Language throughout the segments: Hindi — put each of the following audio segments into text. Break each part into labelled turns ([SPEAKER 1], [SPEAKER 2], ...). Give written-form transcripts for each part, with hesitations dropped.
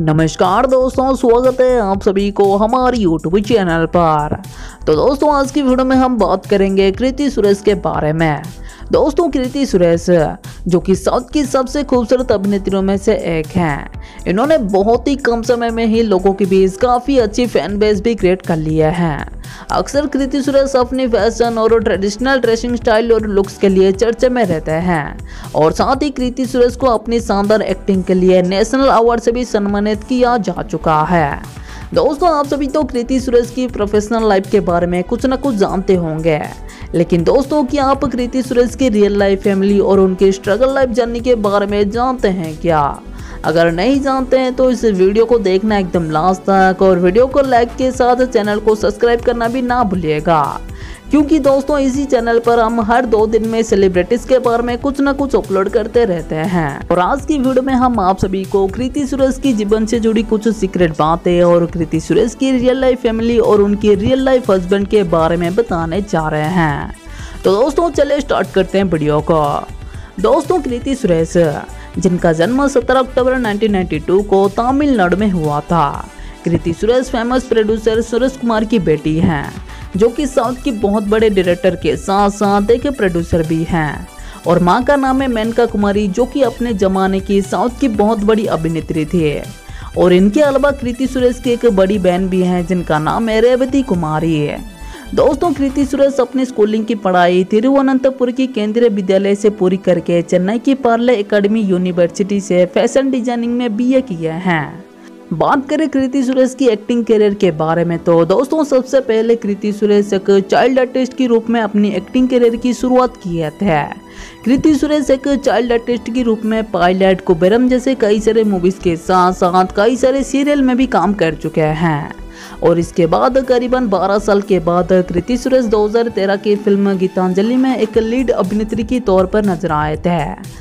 [SPEAKER 1] नमस्कार दोस्तों, स्वागत है आप सभी को हमारी यूट्यूब चैनल पर। तो दोस्तों, आज की वीडियो में हम बात करेंगे कृति सुरेश के बारे में। दोस्तों, कृति सुरेश जो कि साउथ की सबसे खूबसूरत अभिनेत्रियों में से एक हैं। इन्होंने बहुत ही कम समय में ही लोगों के बीच काफ़ी अच्छी फैन बेस भी क्रिएट कर लिया है। अक्सर कृति सुरेश अपनी फैशन और ट्रेडिशनल ड्रेसिंग स्टाइल और लुक्स के लिए चर्चे में रहते हैं और साथ ही कृति सुरेश को अपनी शानदार एक्टिंग के लिए नेशनल अवार्ड से भी सम्मानित किया जा चुका है। दोस्तों, आप सभी तो कृति सुरेश की प्रोफेशनल लाइफ के बारे में कुछ न कुछ जानते होंगे, लेकिन दोस्तों, क्या आप कृति सुरेश की रियल लाइफ, फैमिली और उनकी स्ट्रगल लाइफ जर्नी के बारे में जानते हैं क्या? अगर नहीं जानते हैं तो इस वीडियो को देखना एकदम लास्ट तक और वीडियो को लाइक के साथ चैनल को सब्सक्राइब करना भी ना भूलिएगा, क्योंकि दोस्तों इसी चैनल पर हम हर 2 दिन में सेलिब्रिटीज के बारे में कुछ न कुछ अपलोड करते रहते हैं। और आज की वीडियो में हम आप सभी को कृति सुरेश की जीवन से जुड़ी कुछ सीक्रेट बातें और कृति सुरेश की रियल लाइफ, फैमिली और उनके रियल लाइफ हस्बैंड के बारे में बताने जा रहे हैं। तो दोस्तों, चलिए स्टार्ट करते हैं वीडियो को। दोस्तों, कृति सुरेश जिनका जन्म 17 अक्टूबर 1992 को तमिलनाडु में हुआ था। कृति सुरेश फेमस प्रोड्यूसर सुरेश कुमार की बेटी हैं, जो कि साउथ की बहुत बड़े डायरेक्टर के साथ साथ एक प्रोड्यूसर भी हैं। और मां का नाम है मेनका कुमारी, जो कि अपने जमाने की साउथ की बहुत बड़ी अभिनेत्री थी। और इनके अलावा कृति सुरेश की एक बड़ी बहन भी है, जिनका नाम है रेवती कुमारी है। दोस्तों, कृति सुरेश अपनी स्कूलिंग की पढ़ाई तिरुवनंतपुर की केंद्रीय विद्यालय से पूरी करके चेन्नई की पार्ले एकेडमी यूनिवर्सिटी से फैशन डिजाइनिंग में बीए किए हैं। बात करें कृति सुरेश की एक्टिंग करियर के बारे में तो दोस्तों, सबसे पहले कृति सुरेश एक चाइल्ड आर्टिस्ट के रूप में अपनी एक्टिंग करियर की शुरुआत किए थे। कृति सुरेश एक चाइल्ड आर्टिस्ट के रूप में पायलट, कुबेरम जैसे कई सारे मूवीज के साथ साथ कई सारे सीरियल में भी काम कर चुके हैं। और इसके बाद करीबन 12 साल के बाद कृति सुरेश 2013 की फिल्म गीतांजलि में एक लीड अभिनेत्री के तौर पर नजर आए थे।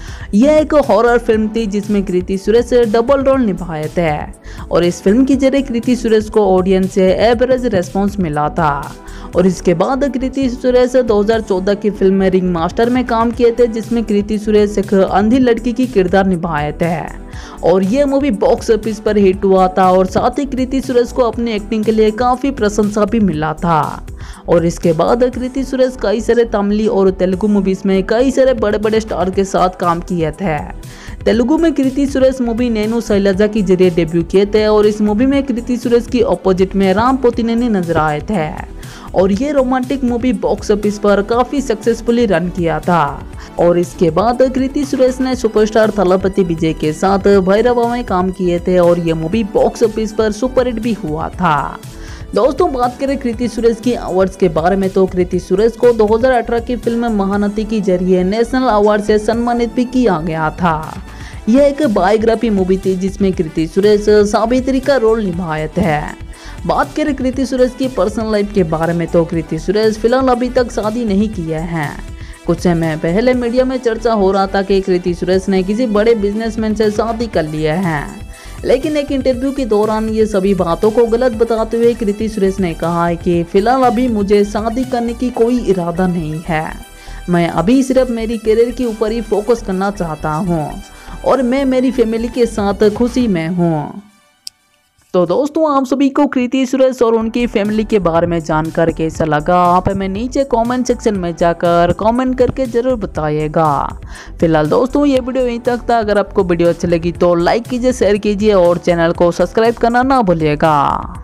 [SPEAKER 1] यह एक हॉरर फिल्म थी जिसमें कृति सुरेश डबल रोल निभाए थे। और इस फिल्म के जरिए कृति सुरेश को ऑडियंस से एवरेज रेस्पॉन्स मिला था। और इसके बाद कृति सुरेश 2014 की फिल्म रिंग मास्टर में काम किए थे, जिसमें कृति सुरेश एक अंधी लड़की की किरदार निभाए थे। और ये मूवी बॉक्स ऑफिस पर हिट हुआ था और साथ ही कृति सुरेश को अपनी एक्टिंग के लिए काफ़ी प्रशंसा भी मिला था। और इसके बाद कृति सुरेश कई सारे तमिल और तेलुगु मूवीज में कई सारे बड़े बड़े स्टार के साथ काम किए थे। तेलुगु में कृति सुरेश मूवी नेनु शैलजा के जरिए डेब्यू किए थे और इस मूवी में कृति सुरेश की अपोजिट में राम पोतिनेनी नजर आए थे। और ये रोमांटिक मूवी बॉक्स ऑफिस पर काफ़ी सक्सेसफुली रन किया था। और इसके बाद कृति सुरेश ने सुपरस्टार थलपति विजय के साथ भैरवा में काम किए थे और ये मूवी बॉक्स ऑफिस पर सुपरहिट भी हुआ था। दोस्तों, बात करें कृति सुरेश की अवार्ड्स के बारे में तो कृति सुरेश को 2018 की फिल्म महानती के जरिए नेशनल अवार्ड से सम्मानित भी किया गया था। यह एक बायोग्राफी मूवी थी जिसमें कृति सुरेश सावित्री का रोल निभाए थे। बात करें कृति सुरेश की पर्सनल लाइफ के बारे में तो कृति सुरेश फिलहाल अभी तक शादी नहीं किए हैं। कुछ समय पहले मीडिया में चर्चा हो रहा था कि कृति सुरेश ने किसी बड़े बिजनेसमैन से शादी कर लिया है, लेकिन एक इंटरव्यू के दौरान ये सभी बातों को गलत बताते हुए कृति सुरेश ने कहा है कि फिलहाल अभी मुझे शादी करने की कोई इरादा नहीं है। मैं अभी सिर्फ मेरी करियर के ऊपर ही फोकस करना चाहता हूँ और मैं मेरी फैमिली के साथ खुशी में हूँ। तो दोस्तों, आप सभी को कृति सुरेश और उनकी फैमिली के बारे में जानकर कैसा लगा, आप हमें नीचे कमेंट सेक्शन में जाकर कमेंट करके जरूर बताइएगा। फिलहाल दोस्तों, ये वीडियो यहीं तक था। अगर आपको वीडियो अच्छी लगी तो लाइक कीजिए, शेयर कीजिए और चैनल को सब्सक्राइब करना ना भूलिएगा।